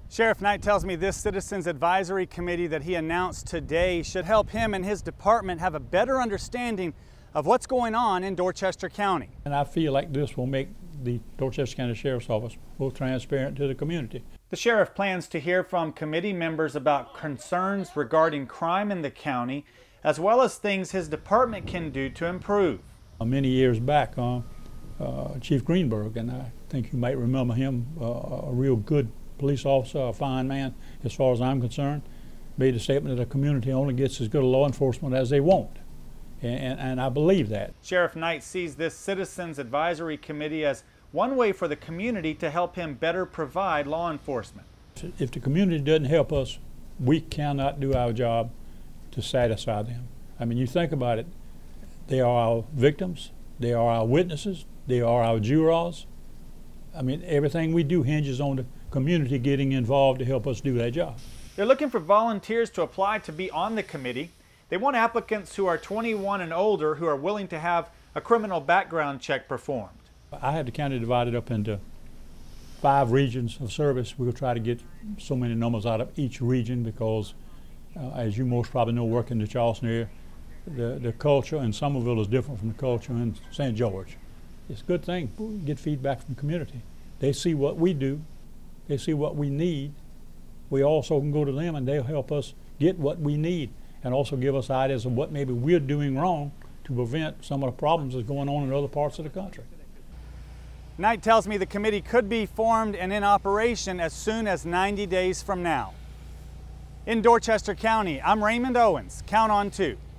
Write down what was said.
Sheriff Knight tells me this Citizens Advisory Committee that he announced today should help him and his department have a better understanding of what's going on in Dorchester County. And I feel like this will make the Dorchester County Sheriff's Office more transparent to the community. The sheriff plans to hear from committee members about concerns regarding crime in the county, as well as things his department can do to improve. Many years back, Chief Greenberg, and I think you might remember him, a real good police officer, a fine man as far as I'm concerned, made a statement that a community only gets as good a law enforcement as they want. And I believe that. Sheriff Knight sees this Citizens Advisory Committee as one way for the community to help him better provide law enforcement. If the community doesn't help us, we cannot do our job to satisfy them. I mean, you think about it, they are our victims, they are our witnesses, they are our jurors. I mean, everything we do hinges on the community getting involved to help us do that job. They're looking for volunteers to apply to be on the committee. They want applicants who are 21 and older who are willing to have a criminal background check performed. I have the county divided up into 5 regions of service. We'll try to get so many numbers out of each region because, as you most probably know, working in the Charleston area, the culture in Somerville is different from the culture in St. George. It's a good thing. We get feedback from the community. They see what we do. They see what we need. We also can go to them and they'll help us get what we need and also give us ideas of what maybe we're doing wrong to prevent some of the problems that's going on in other parts of the country. Knight tells me the committee could be formed and in operation as soon as 90 days from now. In Dorchester County, I'm Raymond Owens. Count on 2.